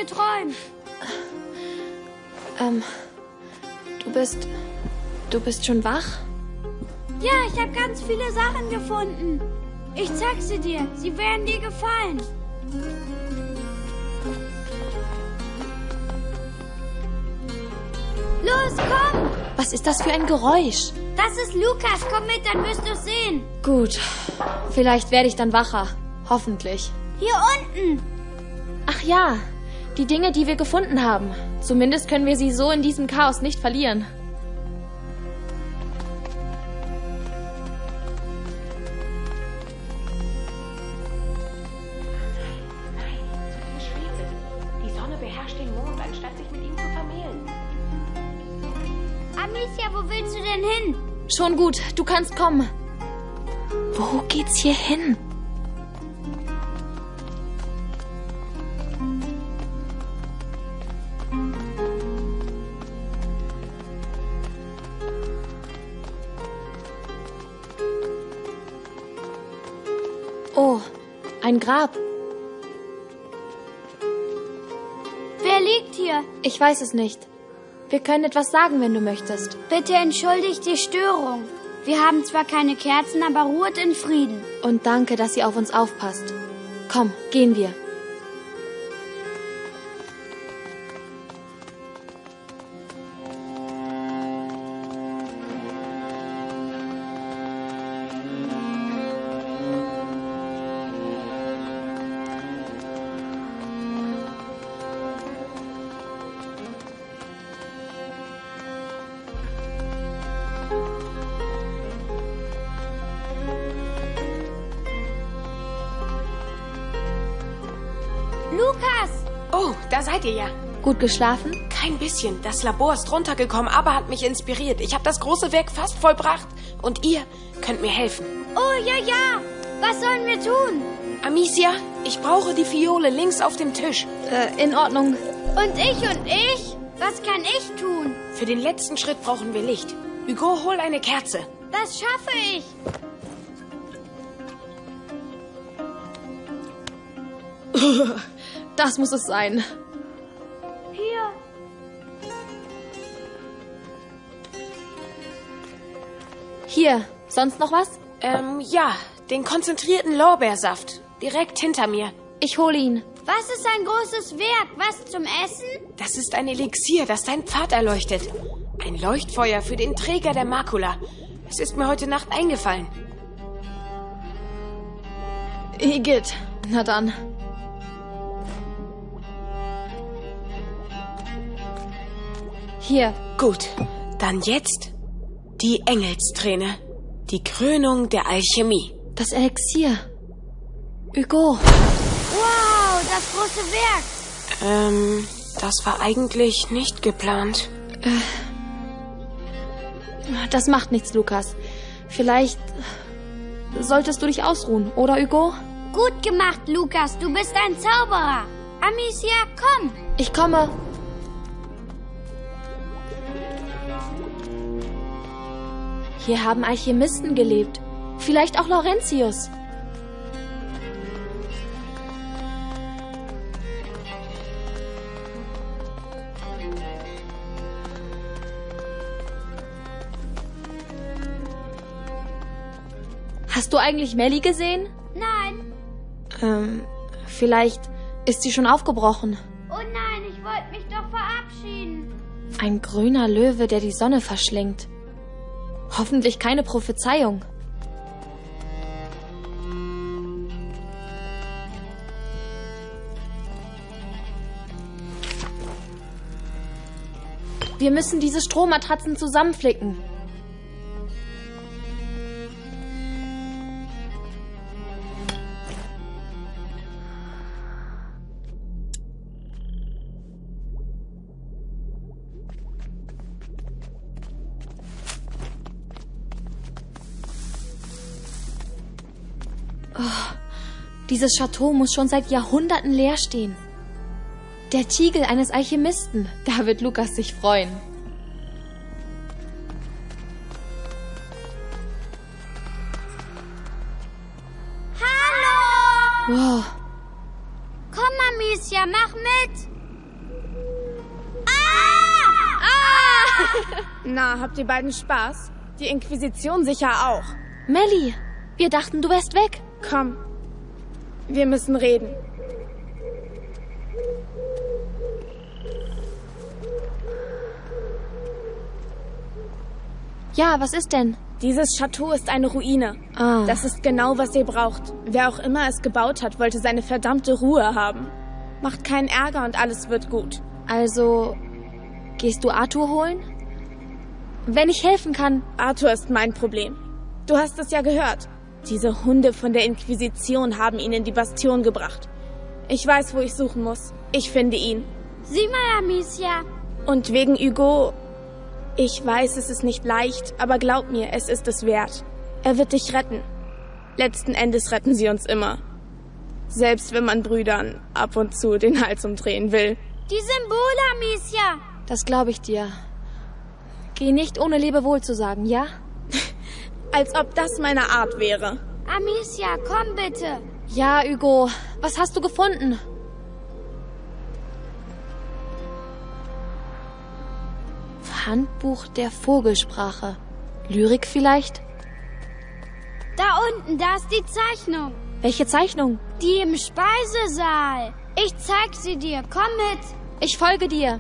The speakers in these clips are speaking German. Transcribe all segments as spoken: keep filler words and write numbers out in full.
geträumt. Ähm, du bist... Du bist schon wach? Ja, ich habe ganz viele Sachen gefunden. Ich zeig sie dir. Sie werden dir gefallen. Los, komm! Was ist das für ein Geräusch? Das ist Lukas. Komm mit, dann wirst du es sehen. Gut. Vielleicht werde ich dann wacher. Hoffentlich. Hier unten. Ach ja, die Dinge, die wir gefunden haben. Zumindest können wir sie so in diesem Chaos nicht verlieren. Amicia, wo willst du denn hin? Schon gut, du kannst kommen. Wo geht's hier hin? Oh, ein Grab. Wer liegt hier? Ich weiß es nicht. Wir können etwas sagen, wenn du möchtest. Bitte entschuldigt die Störung. Wir haben zwar keine Kerzen, aber ruhet in Frieden. Und danke, dass ihr auf uns aufpasst. Komm, gehen wir. Lukas! Oh, da seid ihr ja. Gut geschlafen? Kein bisschen. Das Labor ist runtergekommen, aber hat mich inspiriert. Ich habe das große Werk fast vollbracht. Und ihr könnt mir helfen. Oh, ja, ja. Was sollen wir tun? Amicia, ich brauche die Fiole links auf dem Tisch. Äh, in Ordnung. Und ich und ich? Was kann ich tun? Für den letzten Schritt brauchen wir Licht. Hugo, hol eine Kerze. Das schaffe ich. Das muss es sein. Hier. Hier, sonst noch was? Ähm, ja, den konzentrierten Lorbeersaft. Direkt hinter mir. Ich hole ihn. Was ist ein großes Werk? Was zum Essen? Das ist ein Elixier, das deinen Pfad erleuchtet. Ein Leuchtfeuer für den Träger der Makula. Es ist mir heute Nacht eingefallen. Igitt. Na dann. Hier. Gut, dann jetzt die Engelsträne. Die Krönung der Alchemie. Das Elixier. Hugo. Wow, das große Werk. Ähm, das war eigentlich nicht geplant. Das macht nichts, Lukas. Vielleicht solltest du dich ausruhen, oder Hugo? Gut gemacht, Lukas. Du bist ein Zauberer. Amicia, komm. Ich komme. Hier haben Alchemisten gelebt. Vielleicht auch Laurentius. Hast du eigentlich Melly gesehen? Nein. Ähm, vielleicht ist sie schon aufgebrochen. Oh nein, ich wollte mich doch verabschieden. Ein grüner Löwe, der die Sonne verschlingt. Hoffentlich keine Prophezeiung. Wir müssen diese Strohmatratzen zusammenflicken. Oh, dieses Chateau muss schon seit Jahrhunderten leer stehen. Der Tiegel eines Alchemisten. Da wird Lukas sich freuen. Hallo! Wow. Komm, Amicia, mach mit. Na, habt ihr beiden Spaß? Die Inquisition sicher auch. Melly, wir dachten, du wärst weg. Komm, wir müssen reden. Ja, was ist denn? Dieses Chateau ist eine Ruine. Ah. Das ist genau, was ihr braucht. Wer auch immer es gebaut hat, wollte seine verdammte Ruhe haben. Macht keinen Ärger und alles wird gut. Also, gehst du Arthur holen? Wenn ich helfen kann. Arthur ist mein Problem. Du hast es ja gehört. Diese Hunde von der Inquisition haben ihn in die Bastion gebracht. Ich weiß, wo ich suchen muss. Ich finde ihn. Sieh mal, Amicia. Und wegen Hugo... Ich weiß, es ist nicht leicht, aber glaub mir, es ist es wert. Er wird dich retten. Letzten Endes retten sie uns immer. Selbst wenn man Brüdern ab und zu den Hals umdrehen will. Die Symbole, Amicia. Das glaube ich dir. Geh nicht ohne Lebewohl zu sagen, ja? Als ob das meine Art wäre. Amicia, komm bitte. Ja, Hugo. Was hast du gefunden? Handbuch der Vogelsprache. Lyrik vielleicht? Da unten, da ist die Zeichnung. Welche Zeichnung? Die im Speisesaal. Ich zeig sie dir. Komm mit. Ich folge dir.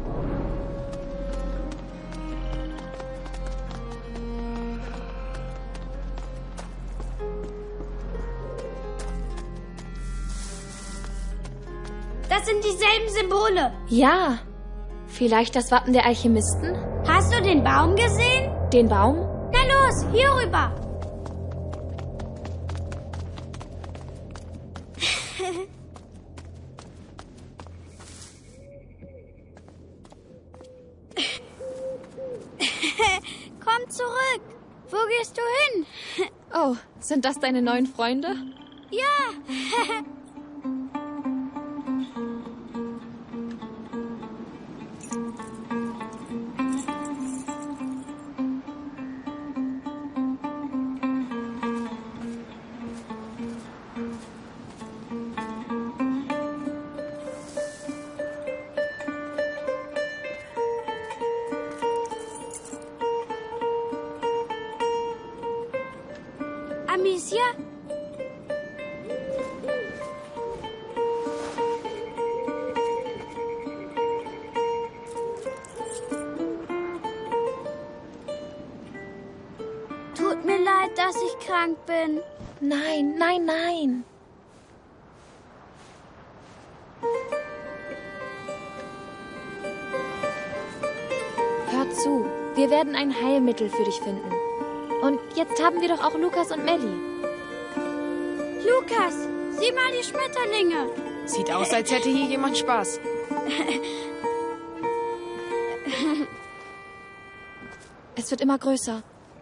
Das sind dieselben Symbole. Ja. Vielleicht das Wappen der Alchemisten? Hast du den Baum gesehen? Den Baum? Na los, hier rüber. Komm zurück. Wo gehst du hin? Oh, sind das deine neuen Freunde? Ja. Amicia? Tut mir leid, dass ich krank bin. Nein, nein, nein. Hör zu, wir werden ein Heilmittel für dich finden. Und jetzt haben wir doch auch Lukas und Melly. Lukas, sieh mal die Schmetterlinge. Sieht aus, als hätte hier jemand Spaß. Es wird immer größer.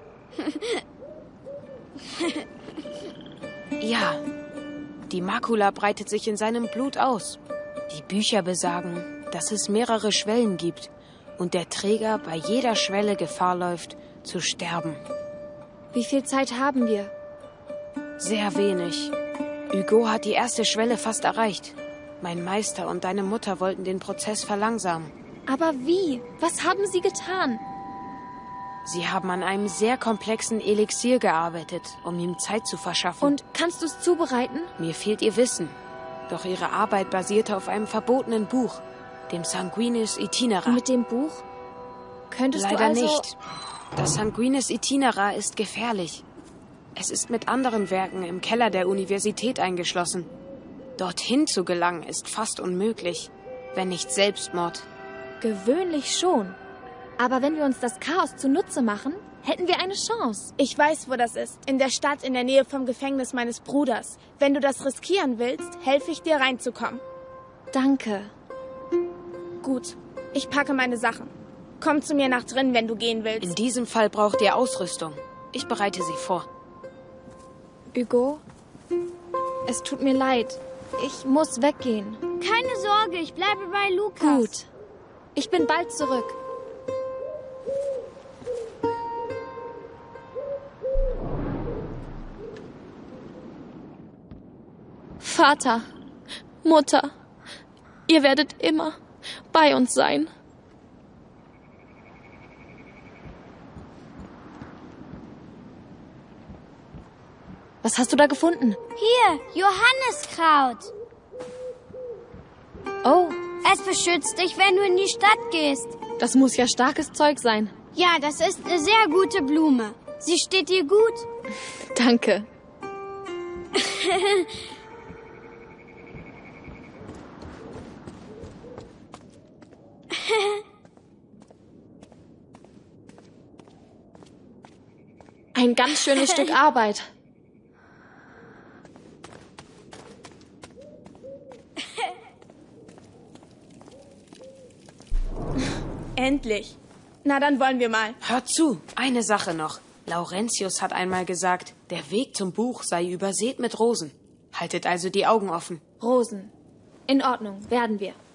Ja, die Makula breitet sich in seinem Blut aus. Die Bücher besagen, dass es mehrere Schwellen gibt und der Träger bei jeder Schwelle Gefahr läuft, zu sterben. Wie viel Zeit haben wir? Sehr wenig. Hugo hat die erste Schwelle fast erreicht. Mein Meister und deine Mutter wollten den Prozess verlangsamen. Aber wie? Was haben sie getan? Sie haben an einem sehr komplexen Elixier gearbeitet, um ihm Zeit zu verschaffen. Und kannst du es zubereiten? Mir fehlt ihr Wissen. Doch ihre Arbeit basierte auf einem verbotenen Buch, dem Sanguinis Itinera. Mit dem Buch? Könntest Leider du also... nicht. Das Sanguinis Itinera ist gefährlich. Es ist mit anderen Werken im Keller der Universität eingeschlossen. Dorthin zu gelangen ist fast unmöglich, wenn nicht Selbstmord. Gewöhnlich schon. Aber wenn wir uns das Chaos zunutze machen, hätten wir eine Chance. Ich weiß, wo das ist. In der Stadt in der Nähe vom Gefängnis meines Bruders. Wenn du das riskieren willst, helfe ich dir reinzukommen. Danke. Gut, ich packe meine Sachen. Komm zu mir nach drin, wenn du gehen willst. In diesem Fall braucht ihr Ausrüstung. Ich bereite sie vor. Hugo, es tut mir leid. Ich muss weggehen. Keine Sorge, ich bleibe bei Lukas. Gut. Ich bin bald zurück. Vater, Mutter, ihr werdet immer bei uns sein. Was hast du da gefunden? Hier, Johanniskraut. Oh, Es beschützt dich, wenn du in die Stadt gehst. das muss ja starkes Zeug sein. Ja, das ist eine sehr gute Blume. Sie steht dir gut. Danke. Ein ganz schönes Stück Arbeit. Endlich. Na, dann wollen wir mal. Hört zu, eine Sache noch. Laurentius hat einmal gesagt, der Weg zum Buch sei übersät mit Rosen. Haltet also die Augen offen. Rosen. In Ordnung, werden wir.